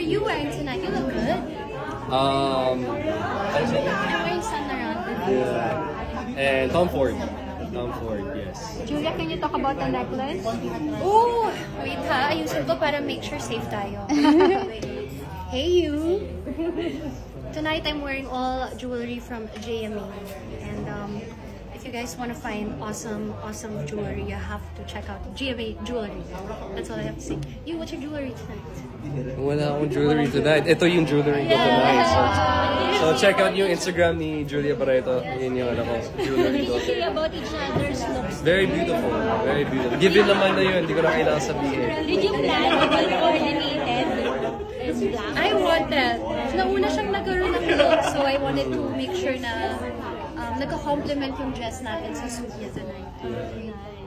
are you wearing tonight? You look good. I'm wearing Sun around. Yeah. And Tom Ford. Tom Ford, yes. Julia, can you talk about the necklace? Oh, wait ha. Ayusin ko para make sure safe tayo. Hey you! Tonight I'm wearing all jewelry from JMA. And if you guys want to find awesome jewelry, you have to check out GMA Jewelry. That's all I have to say. You, what's your jewelry tonight? Wala akong jewelry tonight. Ito yung jewelry ko tonight. So check out yung Instagram ni Julia Barretto. Yun yung jewelry ko. Say about each other's looks. Very beautiful. Very beautiful. Given naman na yun. Hindi ko na kailangan sabihin. Did you plan to be coordinated? I wanted. Nauna siyang nagkaroon ng look, so I wanted to make sure na nagka-complement yung dress natin sa suit niya tonight.